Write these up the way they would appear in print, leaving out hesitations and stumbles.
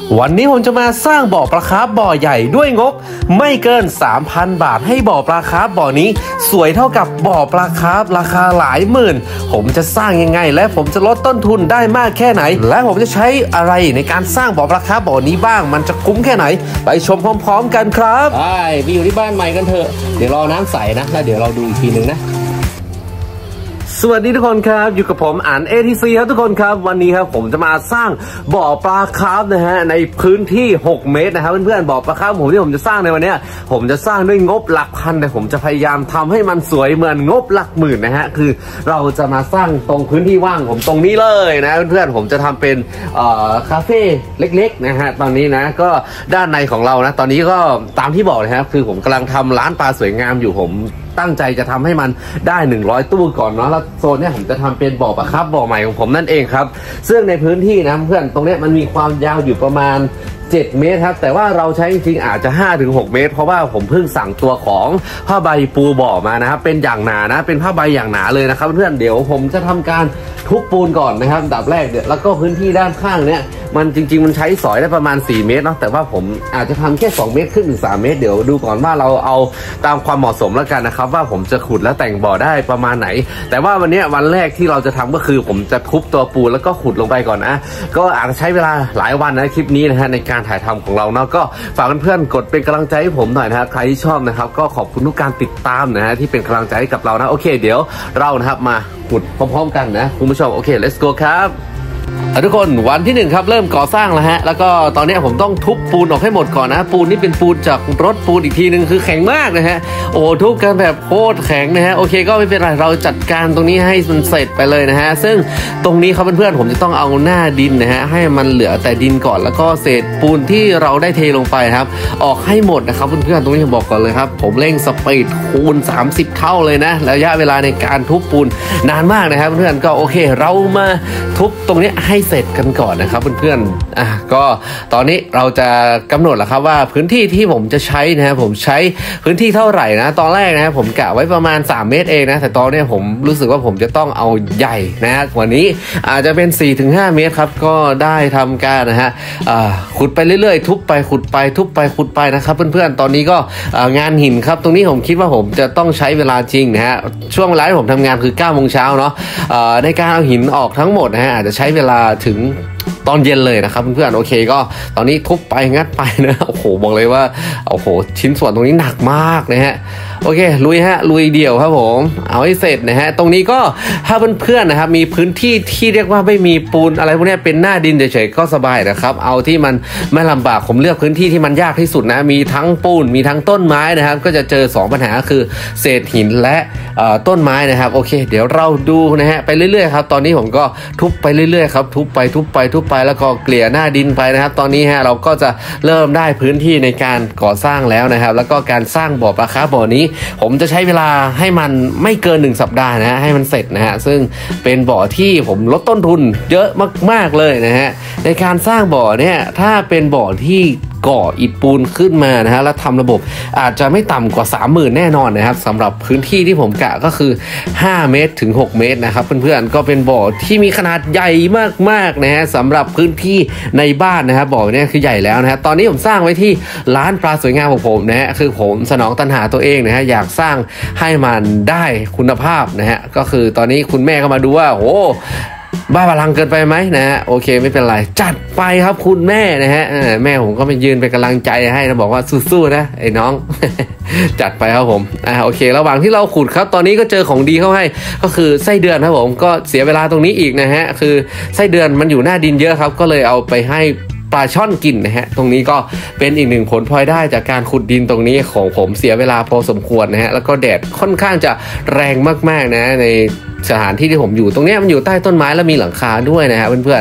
วันนี้ผมจะมาสร้างบ่อปลาคาร์ฟบ่อใหญ่ด้วยงบไม่เกิน 3,000 บาทให้บ่อปลาคาร์ฟบ่อนี้สวยเท่ากับบ่อปลาคาร์ฟราคาหลายหมื่นผมจะสร้างยังไงและผมจะลดต้นทุนได้มากแค่ไหนและผมจะใช้อะไรในการสร้างบ่อปลาคาร์ฟบ่อนี้บ้างมันจะคุ้มแค่ไหนไปชมพร้อมๆกันครับไปอยู่ที่บ้านใหม่กันเถอะเดี๋ยวรอน้ำใสนะแล้วเดี๋ยวเราดูอีกทีนึงนะสวัสดีทุกคนครับอยู่กับผมอ่าน ATC ครับทุกคนครับวันนี้ครับผมจะมาสร้างบ่อปลาคาร์ฟนะฮะในพื้นที่6 เมตรนะครับเพื่อนๆบ่อปลาคาร์ฟที่ผมจะสร้างในวันนี้ผมจะสร้างด้วยงบหลักพันแต่ผมจะพยายามทำให้มันสวยเหมือนงบหลักหมื่นนะฮะคือเราจะมาสร้างตรงพื้นที่ว่างผมตรงนี้เลยนะเพื่อนๆผมจะทำเป็นคาเฟ่เล็กๆนะฮะตอนนี้นะก็ด้านในของเรานะตอนนี้ก็ตามที่บอกเลยครับคือผมกำลังทำร้านปลาสวยงามอยู่ผมตั้งใจจะทำให้มันได้100ตู้ก่อนเนาะแล้วโซนนี้ผมจะทำเป็นบ่อปลาคาร์ฟบ่อใหม่ของผมนั่นเองครับซึ่งในพื้นที่นะเพื่อนตรงนี้มันมีความยาวอยู่ประมาณ7 เมตรครับแต่ว่าเราใช้จริงๆอาจจะ 5-6 เมตรเพราะว่าผมเพิ่งสั่งตัวของผ้าใบปูบ่อมานะครับเป็นอย่างหนานะเป็นผ้าใบอย่างหนาเลยนะครับเพื่อนเดี๋ยวผมจะทำการทุบปูนก่อนนะครับอันดับแรกเดี๋ยวแล้วก็พื้นที่ด้านข้างเนี้ยมันจริงๆมันใช้สอยได้ประมาณ4 เมตรเนาะแต่ว่าผมอาจจะทำแค่2 เมตรขึ้นถึง3 เมตรเดี๋ยวดูก่อนว่าเราเอาตามความเหมาะสมแล้วกันนะครับว่าผมจะขุดและแต่งบ่อได้ประมาณไหนแต่ว่าวันนี้วันแรกที่เราจะทำก็คือผมจะทุบตัวปูนแล้วก็ขุดลงไปก่อนนะก็อาจจะใช้เวลาหลายวันนะคลิปนี้นะฮะในการถ่ายทำของเราเนาะก็ฝากเพื่อนๆกดเป็นกำลังใจให้ผมหน่อยนะครับใครที่ชอบนะครับก็ขอบคุณทุกการติดตามนะฮะที่เป็นกำลังใจให้กับเรานะโอเคเดี๋ยวเรานะครับมาขุดพร้อมๆกันนะคุณผู้ชมโอเค let's go ครับทุกคนวันที่1ครับเริ่มก่อสร้างแล้วฮะแล้วก็ตอนนี้ผมต้องทุบปูนออกให้หมดก่อนนะปูนนี่เป็นปูนจากรถปูนอีกทีนึงคือแข็งมากนะฮะโอ้ทุบกันแบบโคตรแข็งนะฮะโอเคก็ไม่เป็นไรเราจัดการตรงนี้ให้มันเสร็จไปเลยนะฮะซึ่งตรงนี้ครับเพื่อนๆผมจะต้องเอาหน้าดินนะฮะให้มันเหลือแต่ดินก่อนแล้วก็เศษปูนที่เราได้เทลงไปครับออกให้หมดนะครับเพื่อนๆตรงนี้ผมบอกก่อนเลยครับผมเร่งสปีดคูณ30 เท่าเลยนะระยะเวลาในการทุบปูนนานมากนะครับเพื่อนๆก็โอเคเรามาทุบตรงนี้ให้เสร็จกันก่อนนะครับเพื่อนๆก็ตอนนี้เราจะกำหนดแล้วครับว่าพื้นที่ที่ผมจะใช้นะครับผมใช้พื้นที่เท่าไหร่นะตอนแรกนะครับผมกะไว้ประมาณ3 เมตรเองนะแต่ตอนนี้ผมรู้สึกว่าผมจะต้องเอาใหญ่นะฮะกว่านี้อาจจะเป็น 4-5 เมตรครับก็ได้ทำการนะฮะขุดไปเรื่อยๆทุบไปขุดไปทุบไปขุดไปนะครับเพื่อนๆตอนนี้ก็งานหินครับตรงนี้ผมคิดว่าผมจะต้องใช้เวลาจริงนะฮะช่วงเวลาที่ผมทำงานคือ 9 โมงเช้าเนาะในการเอาหินออกทั้งหมดนะฮะอาจจะใช้เวลาถึงตอนเย็นเลยนะครับเพื่อนๆโอเคก็ตอนนี้ทุบไปงัดไปนะโอ้โหบอกเลยว่าโอ้โหชิ้นส่วนตรงนี้หนักมากนะฮะโอเคลุยฮะลุยเดี่ยวครับผมเอาให้เสร็จนะฮะตรงนี้ก็ถ้าเพื่อนๆนะครับมีพื้นที่ที่เรียกว่าไม่มีปูนอะไรพวกนี้เป็นหน้าดินเฉยๆก็สบายนะครับเอาที่มันไม่ลำบากผมเลือกพื้นที่ที่มันยากที่สุดนะมีทั้งปูนมีทั้งต้นไม้นะครับก็จะเจอ2 ปัญหาคือเศษหินและต้นไม้นะครับโอเคเดี๋ยวเราดูนะฮะไปเรื่อยๆครับตอนนี้ผมก็ทุบไปเรื่อยๆครับทุบไปแล้วก็เกลี่ยหน้าดินไปนะครับตอนนี้ฮะเราก็จะเริ่มได้พื้นที่ในการก่อสร้างแล้วนะครับแล้วก็การสร้างบ่อปลาคาร์ฟบ่อนี้ผมจะใช้เวลาให้มันไม่เกิน1 สัปดาห์นะฮะให้มันเสร็จนะฮะซึ่งเป็นบ่อที่ผมลดต้นทุนเยอะมากๆเลยนะฮะในการสร้างบ่อเนี่ยถ้าเป็นบ่อที่ก่ออิฐปูนขึ้นมานะฮะแล้วทำระบบอาจจะไม่ต่ำกว่า 30,000 แน่นอนนะครับสำหรับพื้นที่ที่ผมกะก็คือ5 เมตรถึง 6 เมตรนะครับเพื่อนๆก็เป็นบ่อที่มีขนาดใหญ่มากๆนะฮะสำหรับพื้นที่ในบ้านนะครับบ่อนี้คือใหญ่แล้วนะฮะตอนนี้ผมสร้างไว้ที่ร้านปลาสวยงามของผมนะฮะคือผมสนองตัณหาตัวเองนะฮะอยากสร้างให้มันได้คุณภาพนะฮะก็คือตอนนี้คุณแม่ก็มาดูว่าโอ้บ้าพลังเกินไปไหมนะฮะโอเคไม่เป็นไรจัดไปครับคุณแม่นะฮะแม่ผมก็ไปยืนเป็นกำลังใจให้นะบอกว่าสู้ๆนะไอ้น้อง จัดไปครับผมโอเคระหว่างที่เราขุดครับตอนนี้ก็เจอของดีเข้าให้ก็คือไส้เดือนครับผมก็เสียเวลาตรงนี้อีกนะฮะคือไส้เดือนมันอยู่หน้าดินเยอะครับก็เลยเอาไปให้ปลาช่อนกินนะฮะตรงนี้ก็เป็นอีก1 ผลพลอยได้จากการขุดดินตรงนี้ของผมเสียเวลาพอสมควรนะฮะแล้วก็แดดค่อนข้างจะแรงมากๆนะในสถานที่ที่ผมอยู่ตรงนี้มันอยู่ใต้ต้นไม้แล้วมีหลังคาด้วยนะฮะเพื่อน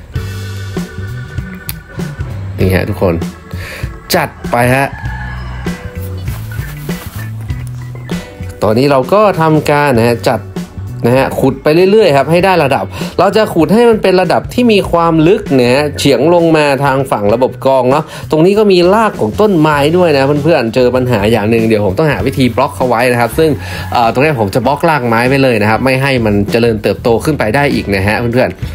ๆนี่ฮะทุกคนจัดไปฮะตอนนี้เราก็ทำการนะฮะจัดนะฮะขุดไปเรื่อยๆครับให้ได้ระดับเราจะขุดให้มันเป็นระดับที่มีความลึกเนี่ยเฉียงลงมาทางฝั่งระบบกรองเนาะตรงนี้ก็มีรากของต้นไม้ด้วยนะเพื่อนๆเจอปัญหาอย่างหนึ่งเดี๋ยวผมต้องหาวิธีบล็อกเขาไว้นะครับซึ่งตรงนี้ผมจะบล็อกรากไม้ไว้เลยนะครับไม่ให้มันเจริญเติบโตขึ้นไปได้อีกนะฮะเพื่อนๆ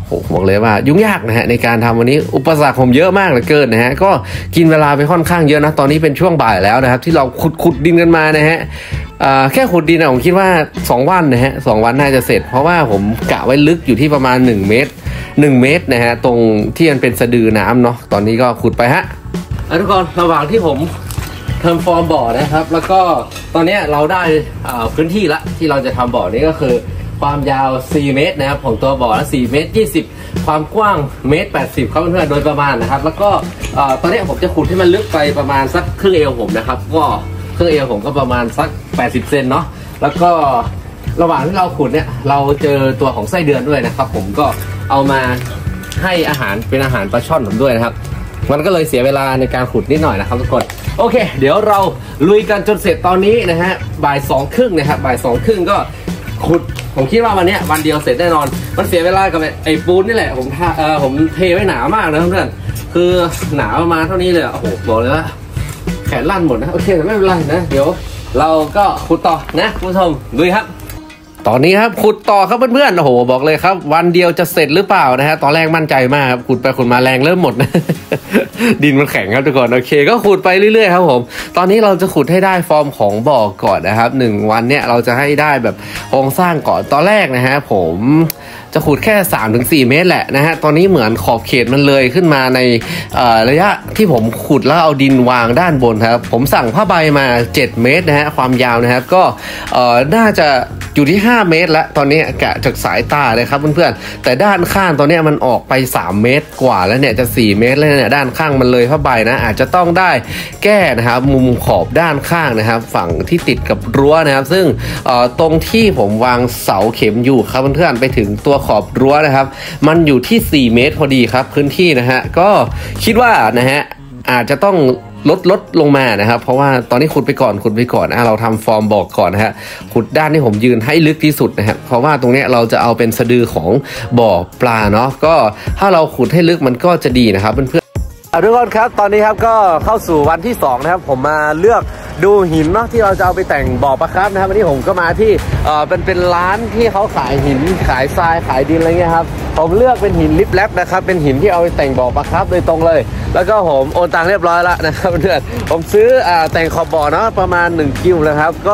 โอ้บอกเลยว่ายุ่งยากนะฮะในการทำวันนี้อุปสรรคผมเยอะมากเหลือเกินนะฮะก็กินเวลาไปค่อนข้างเยอะนะตอนนี้เป็นช่วงบ่ายแล้วนะครับที่เราขุดดินกันมานะฮะแค่ขุดดินผมคิดว่า2 วันนะฮะ2 วันน่าจะเสร็จเพราะว่าผมกะไว้ลึกอยู่ที่ประมาณ1 เมตรนะฮะตรงที่มันเป็นสะดือน้ำเนาะตอนนี้ก็ขุดไปฮะทุกคนระหว่างที่ผมทำฟอร์มบ่อนะครับแล้วก็ตอนนี้เราได้พื้นที่ละที่เราจะทำบ่อนี้ก็คือความยาว4 เมตรนะครับของตัวบ่อละ4 เมตร 20ความกว้าง1 เมตร 80ครับเพื่อนๆโดยประมาณนะครับแล้วก็ตอนนี้ผมจะขุดให้มันลึกไปประมาณสักครึ่งเอวผมนะครับก็ครึ่งเอวผมก็ประมาณสัก80 เซนเนาะแล้วก็ระหว่างที่เราขุดเนี่ยเราเจอตัวของไส้เดือนด้วยนะครับผมก็เอามาให้อาหารเป็นอาหารปลาช่อนผมด้วยนะครับมันก็เลยเสียเวลาในการขุดนิดหน่อยนะครับทุกคนโอเคเดี๋ยวเราลุยกันจนเสร็จตอนนี้นะฮะบ่าย 2:30นะครับบ่าย 2:30ก็ขุดผมคิดว่าวันนี้วันเดียวเสร็จแน่นอนมันเสียเวลากับไอ้ปูนนี่แหละผมเทไว้หนามากนะเพื่อนคือหนาประมาณเท่านี้เลยโอ้โหบอกเลยว่าแขนลั่นหมดนะโอเคแต่ไม่เป็นไรนะเดี๋ยวเราก็ขุดต่อนะคุณผู้ชมลุยครับตอนนี้ครับขุดต่อครับเพื่อนๆโอ้โหบอกเลยครับวันเดียวจะเสร็จหรือเปล่านะฮะตอนแรกมั่นใจมากครับขุดไปขุดมาแรงเริ่มหมดนะ ดินมันแข็งครับทุกคนโอเคก็ขุดไปเรื่อยๆครับผมตอนนี้เราจะขุดให้ได้ฟอร์มของบ่อก่อนนะครับ1 วันเนี่ยเราจะให้ได้แบบโครงสร้างก่อนตอนแรกนะฮะผมจะขุดแค่ 3-4 เมตรแหละนะฮะตอนนี้เหมือนขอบเขตมันเลยขึ้นมาในระยะที่ผมขุดแล้วเอาดินวางด้านบนครับผมสั่งผ้าใบมา7 เมตรนะฮะความยาวนะครับก็น่าจะอยู่ที่5 เมตรแล้วตอนนี้กะจากสายตาเลยครับเพื่อนๆแต่ด้านข้างตอนนี้มันออกไป3 เมตรกว่าแล้วเนี่ยจะ4 เมตรแล้วเนี่ยด้านข้างมันเลยผ้าใบนะอาจจะต้องได้แก้นะครับมุมขอบด้านข้างนะครับฝั่งที่ติดกับรั้วนะครับซึ่งตรงที่ผมวางเสาเข็มอยู่ครับเพื่อนๆไปถึงตัวขอบรั้วนะครับมันอยู่ที่4 เมตรพอดีครับพื้นที่นะฮะก็คิดว่านะฮะอาจจะต้องลดลงมานะครับเพราะว่าตอนนี้ขุดไปก่อนเราทำฟอร์มบอกก่อนนะฮะขุดด้านที่ผมยืนให้ลึกที่สุดนะฮะเพราะว่าตรงนี้เราจะเอาเป็นสะดือของบ่อปลาเนาะก็ถ้าเราขุดให้ลึกมันก็จะดีนะครับเพื่อนๆทุกคนครับตอนนี้ครับก็เข้าสู่วันที่2นะครับผมมาเลือกดูหินเนาะที่เราจะเอาไปแต่งบ่อปลาครับนะครับวันนี้ผมก็มาที่เป็นร้านที่เขาขายหินขายทรายขายดินอะไรเงี้ยครับผมเลือกเป็นหินลิปแลบนะครับเป็นหินที่เอาไปแต่งบ่อปลาครับโดยตรงเลยแล้วก็ผมโอนตังค์เรียบร้อยแล้วนะครับเพื่อนผมซื้อแต่งขอบบ่อเนาะประมาณ1 กิโลนะครับก็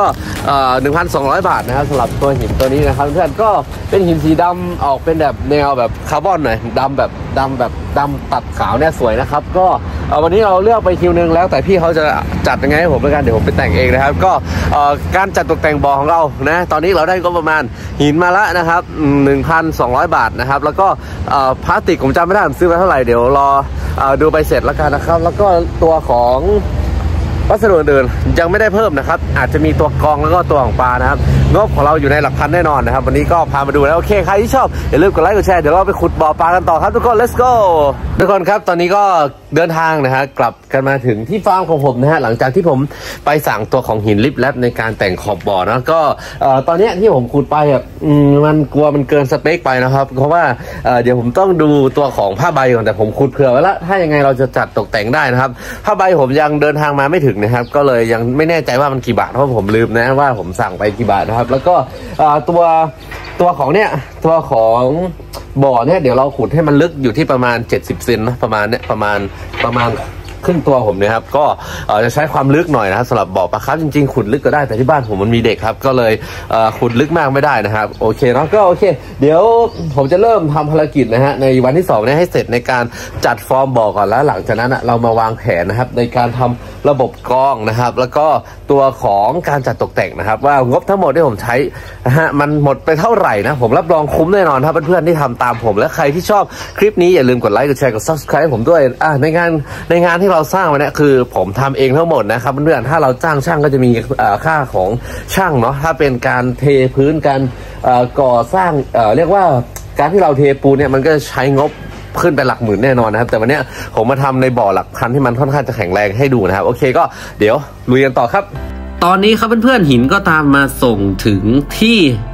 1,200 บาทนะครับสำหรับตัวหินตัวนี้นะครับเพื่อนก็เป็นหินสีดำออกเป็นแบบแนวแบบคาร์บอนหน่อยดำตัดขาวเนี่ยสวยนะครับก็วันนี้เราเลือกไปคิวนึงแล้วแต่พี่เขาจะจัดยังไงให้ผมแล้วกันเดี๋ยวผมไปแต่งเองนะครับก็การจัดตกแต่งบ่อของเรานะตอนนี้เราได้ก็ประมาณหินมาละนะครับ 1,200 บาทนะครับแล้วก็พลาสติกผมจำไม่ได้ผมซื้อมาเท่าไหร่เดี๋ยวรอดูไปเสร็จแล้วกันนะครับแล้วก็ตัวของวัสดุอื่นยังไม่ได้เพิ่มนะครับอาจจะมีตัวกรองแล้วก็ตัวของปลานะครับงบของเราอยู่ในหลักพันแน่นอนนะครับวันนี้ก็พามาดูแล้วโอเคใครที่ชอบอย่าลืมกดไลค์กดแชร์เดี๋ยวเราไปขุดบ่อปลากันต่อครับทุกคน let's go ทุกคนครับตอนนี้ก็เดินทางนะฮะกลับกันมาถึงที่ฟาร์มของผมนะฮะหลังจากที่ผมไปสั่งตัวของหินลิปแลบในการแต่งขอบบ่อนะก็ตอนนี้ที่ผมขุดไปมันกลัวมันเกินสเปคไปนะครับเพราะว่าเดี๋ยวผมต้องดูตัวของผ้าใบก่อนแต่ผมขุดเผื่อไว้แล้วถ้ายังไงเราจะจัดตกแต่งได้นะครับผ้าใบผมยังเดินทางมาไม่ถึงนะครับก็เลยยังไม่แน่ใจว่ามันกี่บาทเพราะผมลืมนะว่าผมสั่งไปกี่บาทนะครับแล้วก็ตัวของเนี่ยตัวของบ่อเนี่ยเดี๋ยวเราขุดให้มันลึกอยู่ที่ประมาณ70 เซนนะประมาณครึ่งตัวผมเนี่ยครับก็จะใช้ความลึกหน่อยนะครับสำหรับบ่อปลาครับจริงๆขุดลึกก็ได้แต่ที่บ้านผมมันมีเด็กครับก็เลยขุดลึกมากไม่ได้นะครับโอเคเนาะก็โอเคเดี๋ยวผมจะเริ่มทำภารกิจนะฮะในวันที่2เนี่ยให้เสร็จในการจัดฟอร์มบ่อก่อนแล้วหลังจากนั้นเรามาวางแผนนะครับในการทำระบบกรองนะครับแล้วก็ตัวของการจัดตกแต่งนะครับว่างบทั้งหมดที่ผมใช้นะฮะมันหมดไปเท่าไหร่นะผมรับรองคุ้มแน่นอนถ้าเพื่อนๆที่ทำตามผมและใครที่ชอบคลิปนี้อย่าลืมกดไลค์กดแชร์กด Subscribe ผมด้วยในงานที่เราสร้างมาเนี่ยคือผมทำเองทั้งหมดนะครับเพื่อนๆถ้าเราจ้างช่างก็จะมีค่าของช่างเนาะถ้าเป็นการเทพื้นการก่อสร้างเรียกว่าการที่เราเทปูเนี่ยมันก็ใช้งบขึ้นไปหลักหมื่นแน่นอนนะครับแต่วันนี้ผมมาทำในบ่อหลักพันที่มันค่อนข้างจะแข็งแรงให้ดูนะครับโอเคก็เดี๋ยวลุยกันต่อครับตอนนี้ครับเพื่อนๆหินก็ตามมาส่งถึงที่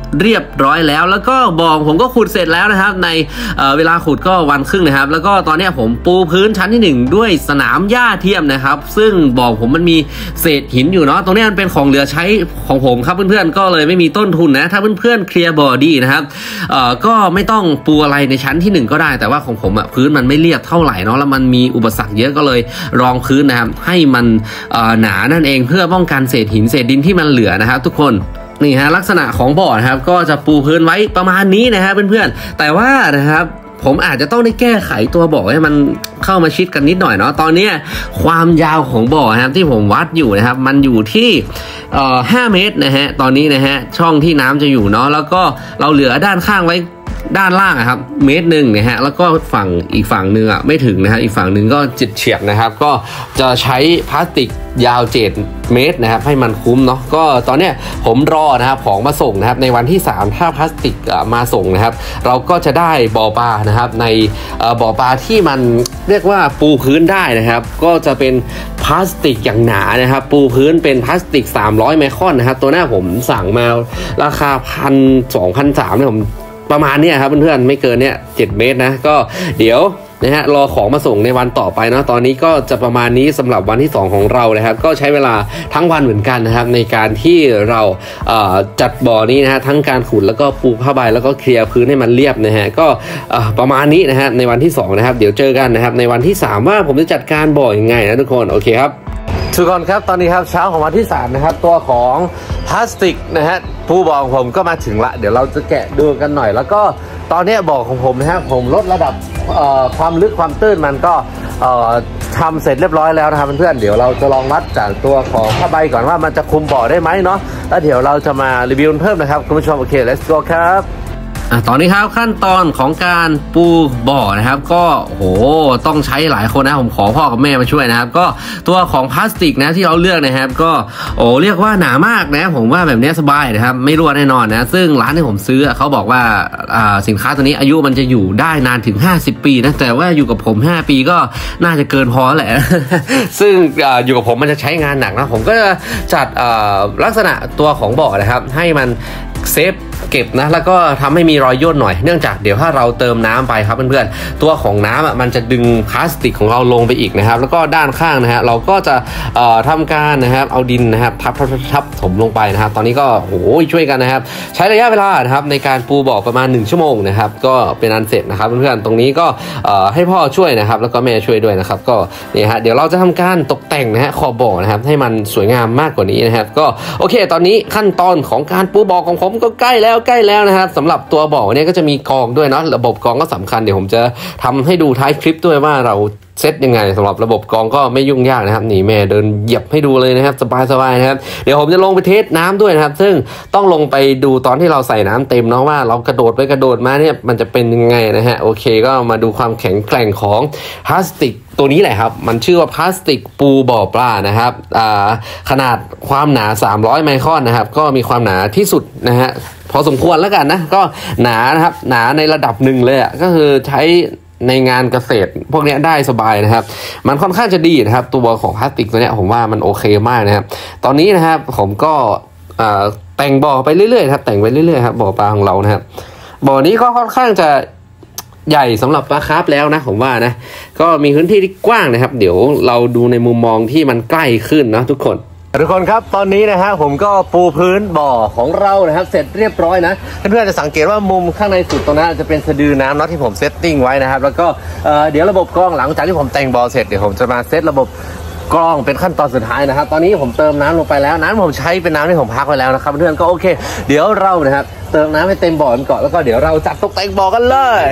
เรียบร้อยแล้วก็บ่อผมก็ขุดเสร็จแล้วนะครับในเวลาขุดก็วันครึ่งนะครับแล้วก็ตอนนี้ผมปูพื้นชั้นที่1ด้วยสนามหญ้าเทียมนะครับซึ่งบ่อผมมันมีเศษหินอยู่เนาะตรงนี้มันเป็นของเหลือใช้ของผมครับเพื่อนๆก็เลยไม่มีต้นทุนนะถ้าเพื่อนๆเคลียร์บ่อดีนะครับก็ไม่ต้องปูอะไรในชั้นที่1ก็ได้แต่ว่าของผมพื้นมันไม่เรียบเท่าไหร่เนาะแล้วมันมีอุปสรรคเยอะก็เลยรองพื้นนะครับให้มันหนานั่นเองเพื่อป้องกันเศษหินเศษดินที่มันเหลือนะครับทุกคนนี่ฮะลักษณะของบ่อนะครับก็จะปูพื้นไว้ประมาณนี้นะครับเพื่อนๆแต่ว่านะครับผมอาจจะต้องได้แก้ไขตัวบ่อให้มันเข้ามาชิดกันนิดหน่อยเนาะตอนนี้ความยาวของบ่อนะครับที่ผมวัดอยู่นะครับมันอยู่ที่5 เมตรนะฮะตอนนี้นะฮะช่องที่น้ำจะอยู่เนาะแล้วก็เราเหลือด้านข้างไว้ด้านล่างครับ1 เมตรนะฮะแล้วก็ฝั่งอีกฝั่งนึงไม่ถึงนะฮะอีกฝั่งนึงก็เฉียดนะครับก็จะใช้พลาสติกยาว7 เมตรนะครับให้มันคุ้มเนาะก็ตอนเนี้ยผมรอนะครับของมาส่งนะครับในวันที่3ถ้าพลาสติกมาส่งนะครับเราก็จะได้บ่อปลานะครับในบ่อปลาที่มันเรียกว่าปูพื้นได้นะครับก็จะเป็นพลาสติกอย่างหนานะครับปูพื้นเป็นพลาสติก300 ไมครอนนะครับตัวหน้าผมสั่งมาราคา1,200-1,300เนี่ยผมประมาณนี้ครับเพื่อนๆไม่เกินเนี่ย7 เมตรนะก็เดี๋ยวนะฮะรอของมาส่งในวันต่อไปนะตอนนี้ก็จะประมาณนี้สำหรับวันที่2ของเรานะครับก็ใช้เวลาทั้งวันเหมือนกันนะครับในการที่เราจัดบ่อนี้นะฮะทั้งการขุดแล้วก็ปูผ้าใบแล้วก็เคลียร์พื้นให้มันเรียบนะฮะก็ประมาณนี้นะฮะในวันที่2นะครับเดี๋ยวเจอกันนะครับในวันที่3ว่าผมจะจัดการบ่อยังไงนะทุกคนโอเคครับทุกคนครับตอนนี้ครับเช้าของวันที่3นะครับตัวของพลาสติกนะฮะปูบ่อของผมก็มาถึงละเดี๋ยวเราจะแกะดูกันหน่อยแล้วก็ตอนนี้บ่อของผมนะฮะผมลดระดับความลึกความตื้นมันก็ทำเสร็จเรียบร้อยแล้วนะครับเพื่อนๆเดี๋ยวเราจะลองวัดจากตัวของผ้าใบก่อนว่ามันจะคุมบ่อได้ไหมเนาะแล้วเดี๋ยวเราจะมารีวิวเพิ่มนะครับคุณผู้ชมโอเค let's go ครับตอนนี้ครับขั้นตอนของการปูบ่อนะครับก็โหต้องใช้หลายคนนะผมขอพ่อกับแม่มาช่วยนะครับก็ตัวของพลาสติกนะที่เราเลือกนะครับก็เรียกว่าหนามากนะผมว่าแบบนี้สบายนะครับไม่รั่วแน่นอนนะซึ่งร้านที่ผมซื้อเขาบอกว่าสินค้าตัวนี้อายุมันจะอยู่ได้นานถึง50 ปีนะแต่ว่าอยู่กับผม5 ปีก็น่าจะเกินพอแหละ ซึ่งอยู่กับผมมันจะใช้งานหนักนะผมก็จะจัดลักษณะตัวของบ่อนะครับให้มันเซฟเก็บนะแล้วก็ทำให้มีรอยย่นหน่อยเนื่องจากเดี๋ยวถ้าเราเติมน้ำไปครับเพื่อนๆตัวของน้ำมันจะดึงพลาสติกของเราลงไปอีกนะครับแล้วก็ด้านข้างนะฮะเราก็จะทำการนะครับเอาดินนะครับทับถมลงไปนะครับตอนนี้ก็โอ้ยช่วยกันนะครับใช้ระยะเวลานะครับในการปูบ่อประมาณ1 ชั่วโมงนะครับก็เป็นอันเสร็จนะครับเพื่อนๆตรงนี้ก็ให้พ่อช่วยนะครับแล้วก็แม่ช่วยด้วยนะครับก็นี่ฮะเดี๋ยวเราจะทำการตกแต่งนะฮะขอบบ่อนะครับให้มันสวยงามมากกว่านี้นะครับก็โอเคตอนนี้ขั้นตอนของการปูบ่อของผมก็ใกล้แล้วนะครับสำหรับตัวบ่อเนี่ยก็จะมีกรองด้วยเนาะระบบกรองก็สำคัญเดี๋ยวผมจะทำให้ดูท้ายคลิปด้วยว่าเราเซตยังไงสำหรับระบบกรองก็ไม่ยุ่งยากนะครับนี่แม่เดินเหยียบให้ดูเลยนะครับสบายๆนะครับเดี๋ยวผมจะลงไปเทสน้ำด้วยนะครับซึ่งต้องลงไปดูตอนที่เราใส่น้ำเต็มเนาะว่าเรากระโดดไปกระโดดมาเนี่ยมันจะเป็นยังไงนะฮะโอเคก็มาดูความแข็งแกร่งของพลาสติกตัวนี้แหละครับมันชื่อว่าพลาสติกปูบ่อปลานะครับขนาดความหนา300 ไมครอนนะครับก็มีความหนาที่สุดนะฮะพอสมควรแล้วกันนะก็หนานะครับหนาในระดับหนึ่งเลยก็คือใช้ในงานเกษตรพวกนี้ได้สบายนะครับมันค่อนข้างจะดีนะครับตัวของพลาสติกตัวนี้ผมว่ามันโอเคมากนะครับตอนนี้นะครับผมก็แต่งบ่อไปเรื่อยๆครับแต่งไปเรื่อยๆครับบ่อปลาของเรานะครับบ่อนี้ก็ค่อนข้างจะใหญ่สำหรับปลาคาร์ฟแล้วนะผมว่านะก็มีพื้นที่ที่กว้างนะครับเดี๋ยวเราดูในมุมมองที่มันใกล้ขึ้นนะทุกคนครับตอนนี้นะฮะผมก็ปูพื้นบ่อของเรานะครับเสร็จเรียบร้อยนะเพื่อนๆจะสังเกตว่ามุมข้างในสุดตรงนั้นจะเป็นสะดือน้ำเนาะที่ผมเซตติ้งไว้นะครับแล้วก็เดี๋ยวระบบกรองหลังจากที่ผมแต่งบ่อเสร็จเดี๋ยวผมจะมาเซตระบบกรองเป็นขั้นตอนสุดท้ายนะครับตอนนี้ผมเติมน้ำลงไปแล้วน้ำผมใช้เป็นน้ำที่ผมพักไว้แล้วนะครับเพื่อนๆก็โอเคเดี๋ยวเรานะครับเติมน้ำให้เต็มบ่อก่อนแล้วก็เดี๋ยวเราจัดตกแต่งบ่อกันเลย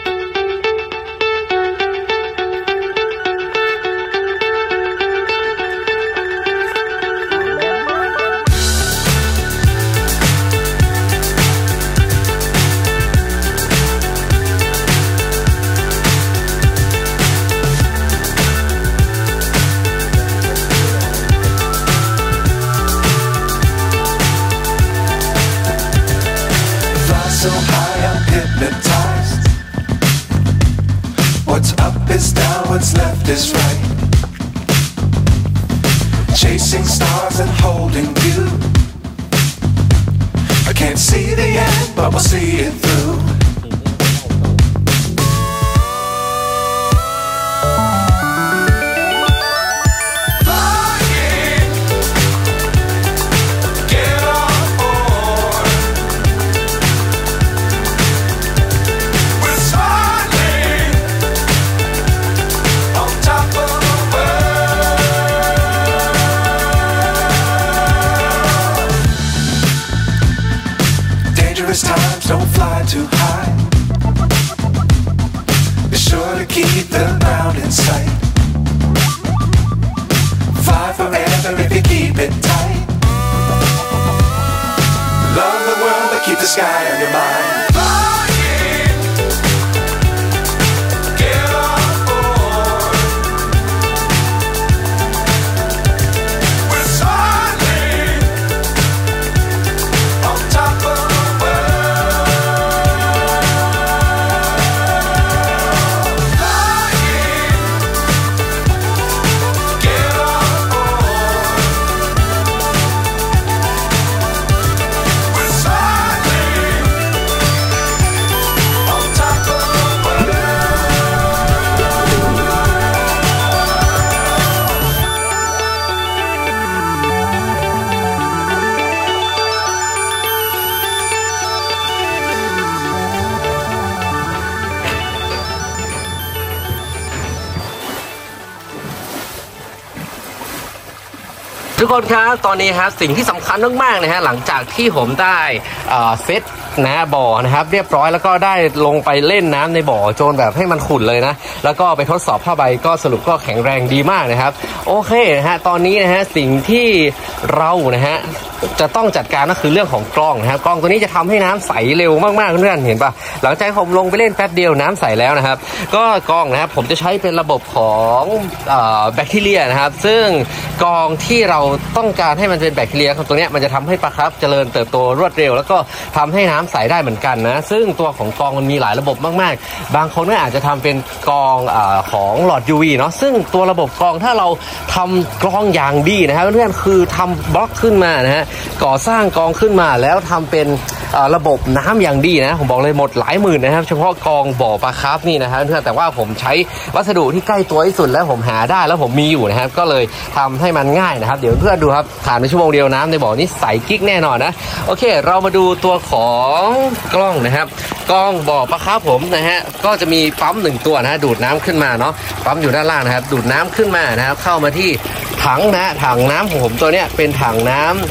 So high I'm hypnotized. What's up is down, what's left is right. Chasing stars and holding you. Can't see the end, but we'll see it through. Times don't fly too high. Be sure to keep the ground in sight. Fly forever if you keep it tight. Love the world but keep the sky on your mind. ทุกคนครับตอนนี้ครับสิ่งที่สำคัญมากๆนะฮะหลังจากที่ผมได้เซตนะบ่อนะครับเรียบร้อยแล้วก็ได้ลงไปเล่นน้ำในบ่อจนแบบให้มันขุ่นเลยนะแล้วก็ไปทดสอบผ้าใบก็สรุปก็แข็งแรงดีมากนะครับโอเคนะฮะตอนนี้นะฮะสิ่งที่เรานะฮะจะต้องจัดการก็คือเรื่องของกล้องนะครับกล้องตัวนี้จะทำให้น้ำใสเร็วมากๆเพื่อนๆเห็นปะหลังจากผมลงไปเล่นแป๊บเดียวน้ำใสแล้วนะครับก็กล้องนะครับผมจะใช้เป็นระบบของแบคทีเรียนะครับซึ่งกล้องที่เราต้องการให้มันเป็นแบคทีเรียตัวนี้มันจะทำให้ปลาครับเจริญเติบโตรวดเร็วแล้วก็ทำให้น้ำใสได้เหมือนกันนะซึ่งตัวของกล้องมันมีหลายระบบมากๆบางคนก็อาจจะทำเป็นกล้องของหลอด UV เนาะซึ่งตัวระบบกล้องถ้าเราทำกล้องอย่างดีนะครับเพื่อนๆคือทำบล็อกขึ้นมานะฮะก่อสร้างกล้องขึ้นมาแล้วทำเป็นระบบน้ำอย่างดีนะผมบอกเลยหมดหลายหมื่นนะครับเฉพาะกล้องบ่อปลาคาร์ฟนี่นะครับเพื่อนแต่ว่าผมใช้วัสดุที่ใกล้ตัวที่สุดแล้วผมหาได้แล้วผมมีอยู่นะครับก็เลยทำให้มันง่ายนะครับเดี๋ยวเพื่อนดูครับผ่านไปชั่วโมงเดียวน้ำในบ่อนี้ใสกิ๊กแน่นอนนะโอเคเรามาดูตัวของกล้องนะครับกล้องบ่อปลาคาร์ฟผมนะฮะก็จะมีปั๊ม1ตัวนะดูดน้ำขึ้นมาเนาะปั๊มอยู่ด้านล่างนะครับดูดน้ำขึ้นมานะครับเข้ามาที่ถังนะถังน้ำของผมตัวเนี้ยเป็นถังน้ำ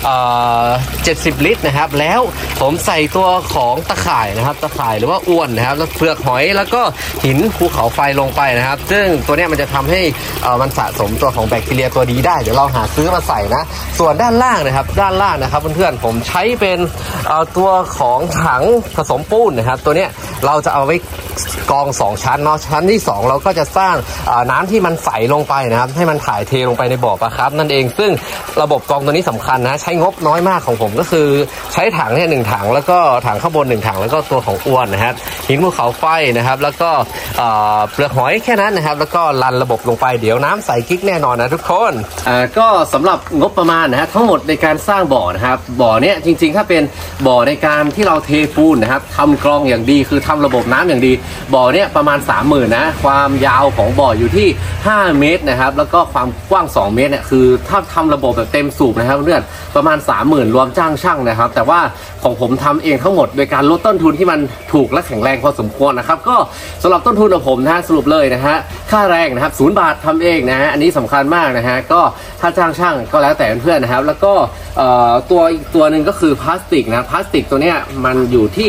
70 ลิตรนะครับแล้วผมใส่ตัวของตะข่ายนะครับตะข่ายหรือว่าอวนนะครับแล้วเปลือกหอยแล้วก็หินภูเขาไฟลงไปนะครับซึ่งตัวนี้มันจะทำให้มันสะสมตัวของแบคทีเรียตัวดีได้เดี๋ยวเราหาซื้อมาใส่นะส่วนด้านล่างนะครับด้านล่างนะครับเพื่อนๆผมใช้เป็นตัวของถังผสมปูนนะครับตัวนี้เราจะเอาไว้กอง2ชั้นเนาะชั้นที่2เราก็จะสร้างน้ำที่มันใสลงไปนะครับให้มันถ่ายเทลงไปในบ่อปลาครับนั่นเองซึ่งระบบกองตัวนี้สำคัญนะใช้งบน้อยมากของผมก็คือใช้ถังเนี่ย1ถังแล้วก็ถังข้างบน1ถังแล้วก็ตัวของอวนนะครับหินภูเขาไฟนะครับแล้วก็เปลือกหอยแค่นั้นนะครับแล้วก็รันระบบลงไปเดี๋ยวน้ำใสกิ๊กแน่นอนนะทุกคนก็สำหรับงบประมาณนะฮะทั้งหมดในการสร้างบ่อนะครับบ่อเนี้ยจริงๆถ้าเป็นบ่อในการที่เราเทปูนนะครับทำกรองอย่างดีคือทำระบบน้ำอย่างดีบ่อเนี้ยประมาณ 30,000 นะความยาวของบ่ออยู่ที่5 เมตรนะครับแล้วก็ความกว้าง2 เมตรเนี่ยคือถ้าทำระบบแบบเต็มสูบนะครับเพื่อนประมาณ 30,000 รวมจ้างช่างนะครับแต่ว่าของผมทำเองทั้งหมดโดยการลดต้นทุนที่มันถูกและแข็งแรงพอสมควรนะครับก็สำหรับต้นทุนของผมนะสรุปเลยนะฮะค่าแรงนะครับ0 บาททำเองนะฮะอันนี้สำคัญมากนะฮะก็ถ้าจ้างช่างก็แล้วแต่เพื่อนๆนะครับแล้วก็อีกตัวหนึ่งก็คือพลาสติกนะพลาสติกตัวเนี้ยมันอยู่ที่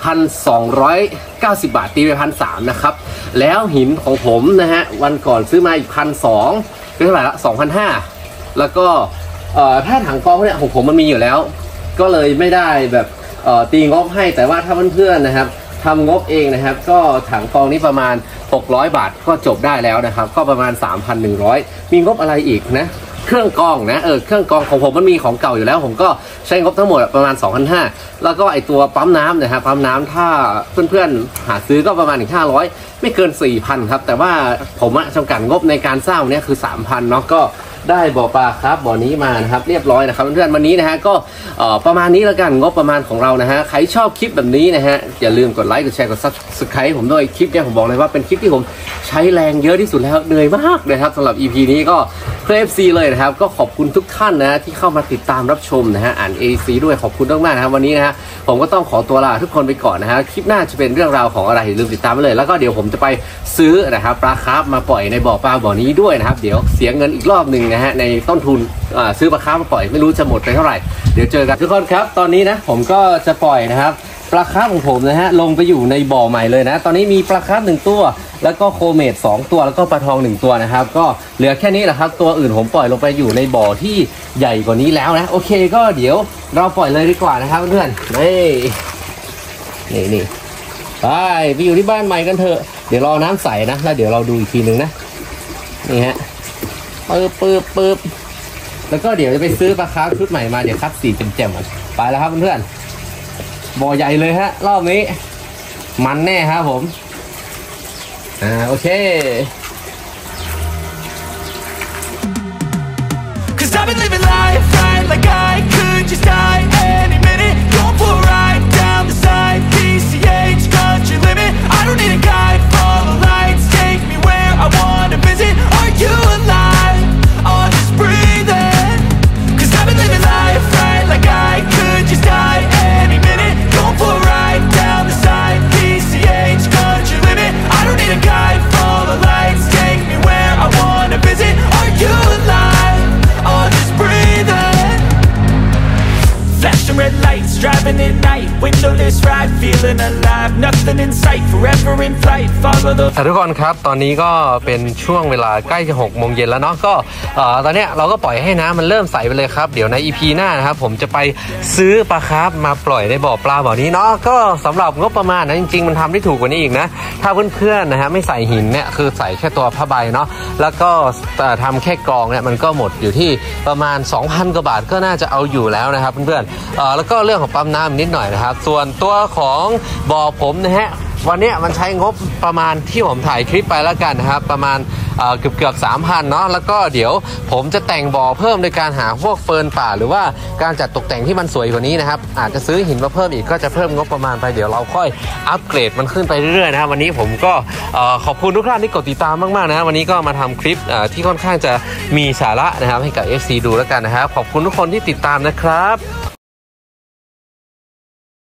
1,290 บาทตีไป 1,300 นะครับแล้วหินของผมนะฮะวันก่อนซื้อมาอีก 1,200 เป็นเท่าไหร่ละ 2,500 แล้วก็ถ้าถังกรองเนี่ยของผมมันมีอยู่แล้วก็เลยไม่ได้แบบตีงบให้แต่ว่าถ้าเพื่อนๆนะครับทำงบเองนะครับก็ถังกรองนี้ประมาณ600 บาทก็จบได้แล้วนะครับก็ประมาณ 3,100 มีงบอะไรอีกนะเครื่องกรองนะเครื่องกรองของผมมันมีของเก่าอยู่แล้วผมก็ใช้งบทั้งหมดประมาณ 2,500 แล้วก็ไอตัวปั๊มน้ำนะครับปั๊มน้ำถ้าเพื่อนๆหาซื้อก็ประมาณ500ไม่เกิน 4,000 ครับแต่ว่าผมจำกัดงบในการสร้างเนี่ยคือ 3,000 เนาะก็ได้บ่อปลาครับบ่อนี้มานะครับเรียบร้อยนะครับเพื่อนๆวันนี้นะฮะก็ประมาณนี้แล้วกันงบประมาณของเรานะฮะใครชอบคลิปแบบนี้นะฮะอย่าลืมกดไลค์กดแชร์กด Subscribe ผมด้วยคลิปเนี่ยผมบอกเลยว่าเป็นคลิปที่ผมใช้แรงเยอะที่สุดแล้วเหนื่อยมากเลยครับสำหรับ EP นี้ก็เพื่อ FC เลยนะครับก็ขอบคุณทุกท่านนะที่เข้ามาติดตามรับชมนะฮะอ่าน AC ด้วยขอบคุณมากๆนะครับวันนี้นะฮะผมก็ต้องขอตัวลาทุกคนไปก่อนนะฮะคลิปหน้าจะเป็นเรื่องราวของอะไรอย่าลืมติดตามไปเลยแล้วก็เดี๋ยวผมจะไปซื้อนะครับปลาคาร์ฟมาปล่อยในบ่อปลาบ่อนี้ด้วยนะครับเดี๋ยวเสียเงินอีกรอบหนึ่งนะฮะในต้นทุนซื้อปลาคาร์ฟมาปล่อยไม่รู้จะหมดไปเท่าไหร่เดี๋ยวเจอกันทุกคนครับตอนนี้นะผมก็จะปล่อยนะครับปลาคาร์ฟของผมนะฮะลงไปอยู่ในบ่อใหม่เลยนะตอนนี้มีปลาคาร์ฟ1ตัวแล้วก็โคเมด2ตัวแล้วก็ปลาทอง1ตัวนะครับก็เหลือแค่นี้แหละครับตัวอื่นผมปล่อยลงไปอยู่ในบ่อที่ใหญ่กว่านี้แล้วนะโอเคก็เดี๋ยวเราปล่อยเลยดีกว่านะครับเพื่อนนี่ไปอยู่ที่บ้านใหม่กันเถอะเดี๋ยวรอน้ำใสนะแล้วเดี๋ยวเราดูอีกทีนึงนะนี่ฮะปึ๊บแล้วก็เดี๋ยวจะไปซื้อปลาคาร์ฟชุดใหม่มาเดี๋ยวคัดสีแจ่มๆไปแล้วครับเพื่อนๆบ่อใหญ่เลยฮะรอบนี้มันแน่ครับผมโอเค Cause I've been living life right like I could just die any minute. Going for a ride down the side, PCH country limit. I don't need a guide, follow lights, take me where I wanna visit. Are you alive? Or just breathing? Cause I've been living life right like I could just die any minute. Going for a ride down the side, PCH country limit. I don't need a guide, follow lights, take me where I wanna visit. Are you alive? Or just breathing? Flashing red lights, driving at night. Windowless ride, feeling alive. Nothing in sight, forever in flight. Follow the ทุกคนครับตอนนี้ก็เป็นช่วงเวลาใกล้จะ6 โมงเย็นแล้วเนาะก็ตอนนี้เราก็ปล่อยให้น้ำมันเริ่มใสไปเลยครับเดี๋ยวใน EP หน้านะครับผมจะไปซื้อปลาคาร์ฟมาปล่อยในบ่อปลาบ่อนี้เนาะก็สำหรับงบประมาณนะจริงๆมันทำได้ถูกกว่านี้อีกนะถ้าเพื่อนๆนะฮะไม่ใส่หินเนี่ยคือใส่แค่ตัวผ้าใบเนาะแล้วก็ทำแค่กรองเนี่ยมันก็หมดอยู่ที่ประมาณ 2,000 กว่าบาทก็น่าจะเอาอยู่แล้วนะครับเพื่อนๆแล้วก็เรื่องของปั๊มน้ำนิดหน่อยนะครับส่วนตัวของบ่อผมนะฮะวันนี้มันใช้งบประมาณที่ผมถ่ายคลิปไปแล้วกันนะครับประมาณเกือบ 3,000 เนาะแล้วก็เดี๋ยวผมจะแต่งบ่อเพิ่มโดยการหาพวกเฟิร์นป่าหรือว่าการจัดตกแต่งที่มันสวยกว่านี้นะครับอาจจะซื้อหินมาเพิ่มอีกก็จะเพิ่มงบประมาณไปเดี๋ยวเราค่อยอัปเกรดมันขึ้นไปเรื่อยๆนะครับวันนี้ผมก็ขอบคุณทุกท่านที่กดติดตามมากๆนะวันนี้ก็มาทำคลิปที่ค่อนข้างจะมีสาระนะครับให้กับ FC ดูแล้วกันนะครับขอบคุณทุกคนที่ติดตามนะครับ